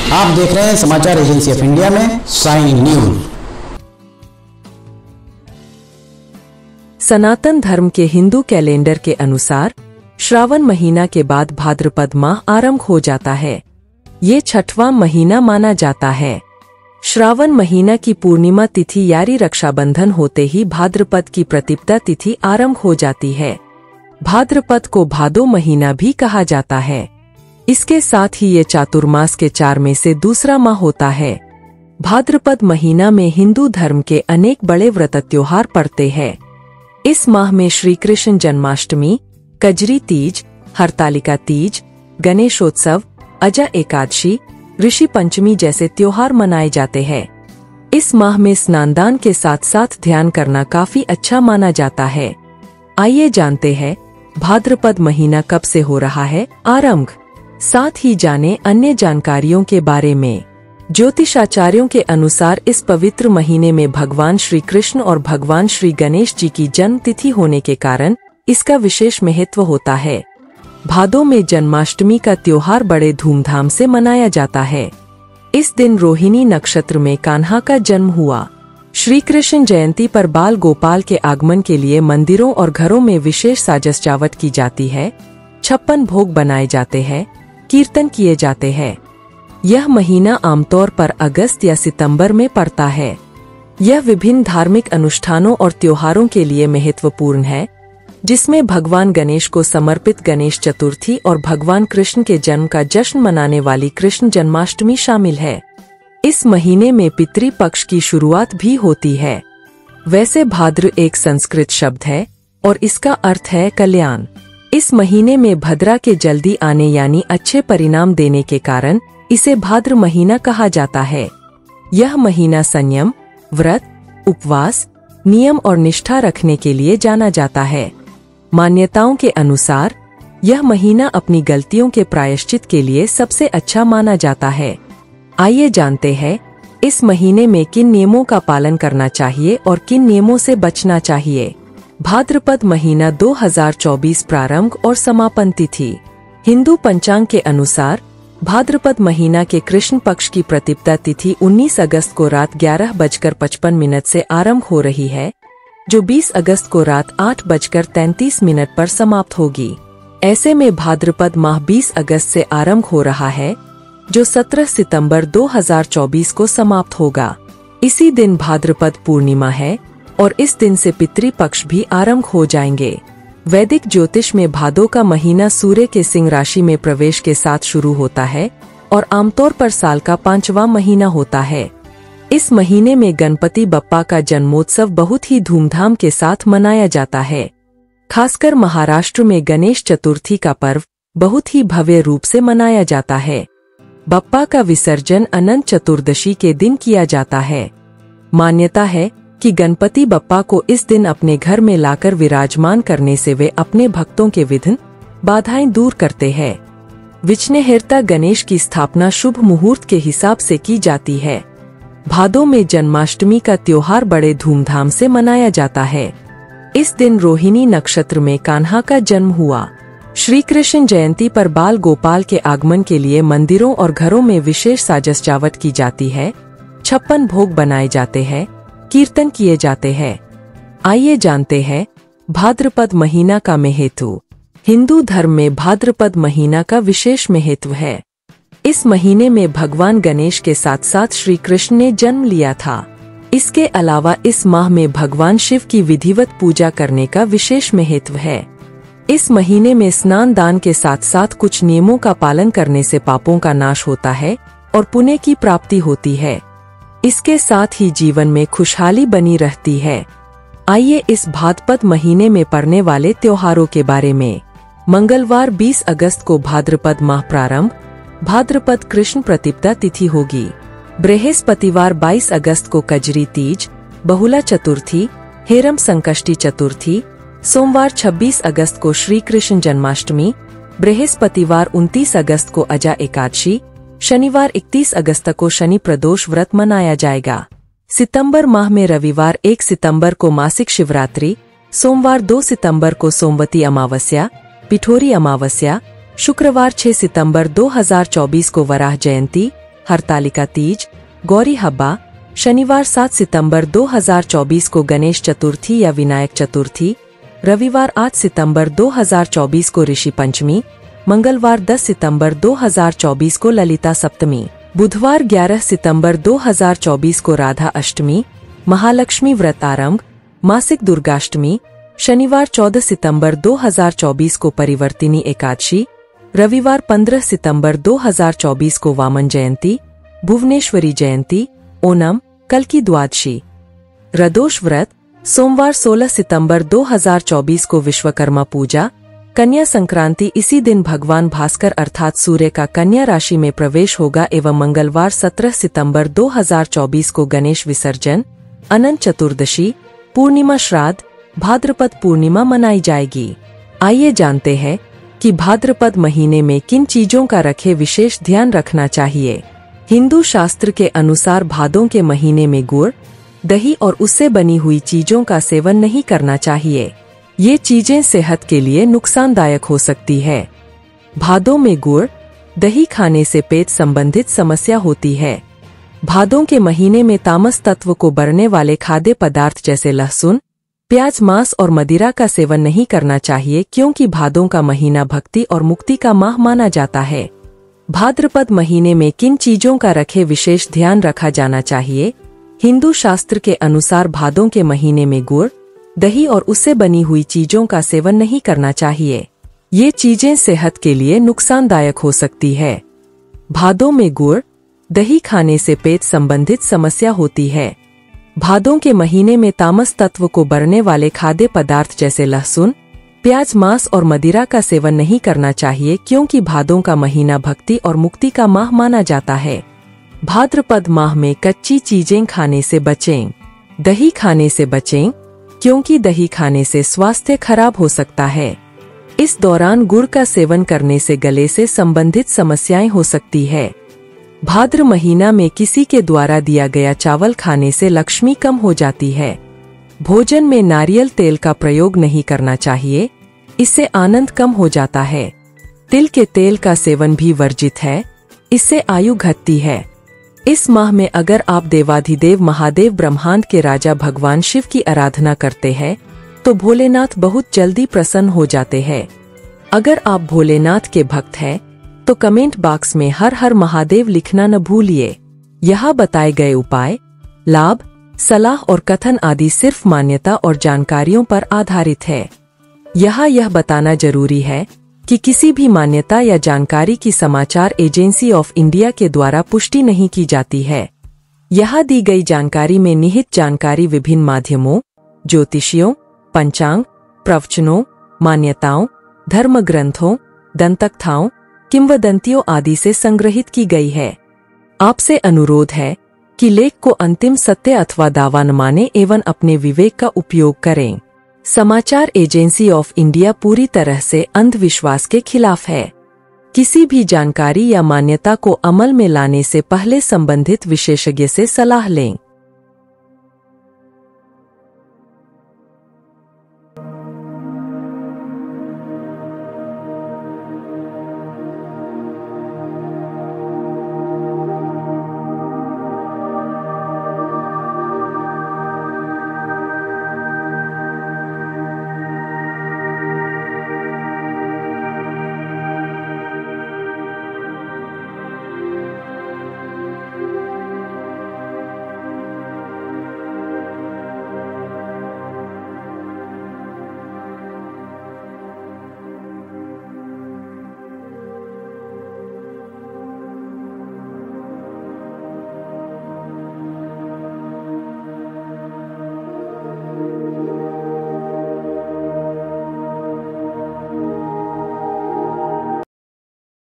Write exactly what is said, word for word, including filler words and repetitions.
आप देख रहे हैं समाचार एजेंसी ऑफ इंडिया में साइन न्यूज। सनातन धर्म के हिंदू कैलेंडर के अनुसार श्रावण महीना के बाद भाद्रपद माह आरंभ हो जाता है। ये छठवां महीना माना जाता है। श्रावण महीना की पूर्णिमा तिथि यानी रक्षाबंधन होते ही भाद्रपद की प्रतिपदा तिथि आरंभ हो जाती है। भाद्रपद को भादो महीना भी कहा जाता है। इसके साथ ही ये चातुर्मास के चार में से दूसरा माह होता है। भाद्रपद महीना में हिंदू धर्म के अनेक बड़े व्रत त्योहार पड़ते हैं। इस माह में श्री कृष्ण जन्माष्टमी, कजरी तीज, हरतालिका तीज, गणेशोत्सव, अजा एकादशी, ऋषि पंचमी जैसे त्योहार मनाए जाते हैं। इस माह में स्नानदान के साथ साथ ध्यान करना काफी अच्छा माना जाता है। आइए जानते हैं भाद्रपद महीना कब से हो रहा है आरंभ। साथ ही जाने अन्य जानकारियों के बारे में। ज्योतिषाचार्यों के अनुसार इस पवित्र महीने में भगवान श्री कृष्ण और भगवान श्री गणेश जी की जन्म तिथि होने के कारण इसका विशेष महत्व होता है। भादो में जन्माष्टमी का त्योहार बड़े धूमधाम से मनाया जाता है। इस दिन रोहिणी नक्षत्र में कान्हा का जन्म हुआ। श्री कृष्ण जयंती पर बाल गोपाल के आगमन के लिए मंदिरों और घरों में विशेष साज सजावट की जाती है। छप्पन भोग बनाए जाते हैं, कीर्तन किए जाते हैं। यह महीना आमतौर पर अगस्त या सितंबर में पड़ता है। यह विभिन्न धार्मिक अनुष्ठानों और त्योहारों के लिए महत्वपूर्ण है, जिसमें भगवान गणेश को समर्पित गणेश चतुर्थी और भगवान कृष्ण के जन्म का जश्न मनाने वाली कृष्ण जन्माष्टमी शामिल है। इस महीने में पितृपक्ष की शुरुआत भी होती है। वैसे भाद्र एक संस्कृत शब्द है और इसका अर्थ है कल्याण। इस महीने में भद्रा के जल्दी आने यानी अच्छे परिणाम देने के कारण इसे भाद्र महीना कहा जाता है। यह महीना संयम, व्रत, उपवास, नियम और निष्ठा रखने के लिए जाना जाता है। मान्यताओं के अनुसार यह महीना अपनी गलतियों के प्रायश्चित के लिए सबसे अच्छा माना जाता है। आइए जानते हैं इस महीने में किन नियमों का पालन करना चाहिए और किन नियमों से बचना चाहिए। भाद्रपद महीना दो हज़ार चौबीस प्रारंभ और समापन तिथि। हिंदू पंचांग के अनुसार भाद्रपद महीना के कृष्ण पक्ष की प्रतिपदा तिथि उन्नीस अगस्त को रात ग्यारह बजकर पचपन मिनट से आरंभ हो रही है, जो बीस अगस्त को रात आठ बजकर तैंतीस मिनट पर समाप्त होगी। ऐसे में भाद्रपद माह बीस अगस्त से आरंभ हो रहा है, जो सत्रह सितंबर दो हज़ार चौबीस को समाप्त होगा। इसी दिन भाद्रपद पूर्णिमा है और इस दिन से पितृपक्ष भी आरंभ हो जाएंगे। वैदिक ज्योतिष में भादो का महीना सूर्य के सिंह राशि में प्रवेश के साथ शुरू होता है और आमतौर पर साल का पांचवा महीना होता है। इस महीने में गणपति बप्पा का जन्मोत्सव बहुत ही धूमधाम के साथ मनाया जाता है। खासकर महाराष्ट्र में गणेश चतुर्थी का पर्व बहुत ही भव्य रूप से मनाया जाता है। बप्पा का विसर्जन अनंत चतुर्दशी के दिन किया जाता है। मान्यता है कि गणपति बप्पा को इस दिन अपने घर में लाकर विराजमान करने से वे अपने भक्तों के विघ्न बाधाएं दूर करते हैं। विघ्नहर्ता गणेश की स्थापना शुभ मुहूर्त के हिसाब से की जाती है। भादो में जन्माष्टमी का त्योहार बड़े धूमधाम से मनाया जाता है। इस दिन रोहिणी नक्षत्र में कान्हा का जन्म हुआ। श्री कृष्ण जयंती पर बाल गोपाल के आगमन के लिए मंदिरों और घरों में विशेष साज सजावट की जाती है। छप्पन भोग बनाए जाते हैं, कीर्तन किए जाते हैं। आइए जानते हैं भाद्रपद महीना का महत्व। हिंदू धर्म में भाद्रपद महीना का विशेष महत्व है। इस महीने में भगवान गणेश के साथ साथ श्री कृष्ण ने जन्म लिया था। इसके अलावा इस माह में भगवान शिव की विधिवत पूजा करने का विशेष महत्व है। इस महीने में स्नान दान के साथ साथ कुछ नियमों का पालन करने से पापों का नाश होता है और पुण्य की प्राप्ति होती है। इसके साथ ही जीवन में खुशहाली बनी रहती है। आइए इस भाद्रपद महीने में पड़ने वाले त्योहारों के बारे में। मंगलवार बीस अगस्त को भाद्रपद माह प्रारंभ, भाद्रपद कृष्ण प्रतिपदा तिथि होगी। बृहस्पतिवार बाईस अगस्त को कजरी तीज, बहुला चतुर्थी, हेरम संकष्टी चतुर्थी। सोमवार छब्बीस अगस्त को श्री कृष्ण जन्माष्टमी, बृहस्पतिवार उनतीस अगस्त को अजा एकादशी, शनिवार इकतीस अगस्त को शनि प्रदोष व्रत मनाया जाएगा। सितंबर माह में रविवार एक सितंबर को मासिक शिवरात्रि, सोमवार दो सितंबर को सोमवती अमावस्या, पिठोरी अमावस्या, शुक्रवार छह सितंबर दो हज़ार चौबीस को वराह जयंती, हरतालिका तीज, गौरी हब्बा, शनिवार सात सितंबर दो हज़ार चौबीस को गणेश चतुर्थी या विनायक चतुर्थी, रविवार आठ सितंबर दो हज़ार चौबीस को ऋषि पंचमी, मंगलवार दस सितंबर दो हज़ार चौबीस को ललिता सप्तमी, बुधवार ग्यारह सितंबर दो हज़ार चौबीस को राधा अष्टमी, महालक्ष्मी व्रत आरंभ, मासिक दुर्गाष्टमी, शनिवार चौदह सितंबर दो हज़ार चौबीस को परिवर्तिनी एकादशी, रविवार पंद्रह सितंबर दो हज़ार चौबीस को वामन जयंती, भुवनेश्वरी जयंती, ओणम, कल की द्वादशी, रदोष व्रत, सोमवार सोलह सितंबर दो हज़ार चौबीस को विश्वकर्मा पूजा, कन्या संक्रांति इसी दिन भगवान भास्कर अर्थात सूर्य का कन्या राशि में प्रवेश होगा एवं मंगलवार सत्रह सितंबर दो हज़ार चौबीस को गणेश विसर्जन, अनंत चतुर्दशी, पूर्णिमा श्राद्ध, भाद्रपद पूर्णिमा मनाई जाएगी। आइए जानते हैं कि भाद्रपद महीने में किन चीजों का रखे विशेष ध्यान रखना चाहिए। हिंदू शास्त्र के अनुसार भादों के महीने में गुड़, दही और उससे बनी हुई चीजों का सेवन नहीं करना चाहिए। ये चीजें सेहत के लिए नुकसानदायक हो सकती है। भादों में गुड़, दही खाने से पेट संबंधित समस्या होती है। भादों के महीने में तामस तत्व को बढ़ने वाले खाद्य पदार्थ जैसे लहसुन, प्याज, मांस और मदिरा का सेवन नहीं करना चाहिए क्योंकि भादों का महीना भक्ति और मुक्ति का माह माना जाता है। भाद्रपद महीने में किन चीजों का रखे विशेष ध्यान रखा जाना चाहिए। हिंदू शास्त्र के अनुसार भादों के महीने में गुड़, दही और उससे बनी हुई चीजों का सेवन नहीं करना चाहिए। ये चीजें सेहत के लिए नुकसानदायक हो सकती है। भादों में गुड़, दही खाने से पेट संबंधित समस्या होती है। भादों के महीने में तामस तत्व को बढ़ने वाले खाद्य पदार्थ जैसे लहसुन, प्याज, मांस और मदिरा का सेवन नहीं करना चाहिए क्योंकि भादों का महीना भक्ति और मुक्ति का माह माना जाता है। भाद्रपद माह में कच्ची चीजें खाने से बचें। दही खाने से बचें क्योंकि दही खाने से स्वास्थ्य खराब हो सकता है। इस दौरान गुड़ का सेवन करने से गले से संबंधित समस्याएं हो सकती है। भाद्र महीना में किसी के द्वारा दिया गया चावल खाने से लक्ष्मी कम हो जाती है। भोजन में नारियल तेल का प्रयोग नहीं करना चाहिए, इससे आनंद कम हो जाता है। तिल के तेल का सेवन भी वर्जित है, इससे आयु घटती है। इस माह में अगर आप देवाधिदेव महादेव ब्रह्मांड के राजा भगवान शिव की आराधना करते हैं तो भोलेनाथ बहुत जल्दी प्रसन्न हो जाते हैं। अगर आप भोलेनाथ के भक्त हैं तो कमेंट बॉक्स में हर हर महादेव लिखना न भूलिए। यहाँ बताए गए उपाय, लाभ, सलाह और कथन आदि सिर्फ मान्यता और जानकारियों पर आधारित है। यहाँ यह बताना जरूरी है कि किसी भी मान्यता या जानकारी की समाचार एजेंसी ऑफ इंडिया के द्वारा पुष्टि नहीं की जाती है। यहाँ दी गई जानकारी में निहित जानकारी विभिन्न माध्यमों, ज्योतिषियों, पंचांग, प्रवचनों, मान्यताओं, धर्म ग्रंथों, दंतकथाओं, किंवदंतियों आदि से संग्रहित की गई है। आपसे अनुरोध है कि लेख को अंतिम सत्य अथवा दावा न माने एवं अपने विवेक का उपयोग करें। समाचार एजेंसी ऑफ इंडिया पूरी तरह से अंधविश्वास के खिलाफ है। किसी भी जानकारी या मान्यता को अमल में लाने से पहले संबंधित विशेषज्ञ से सलाह लें।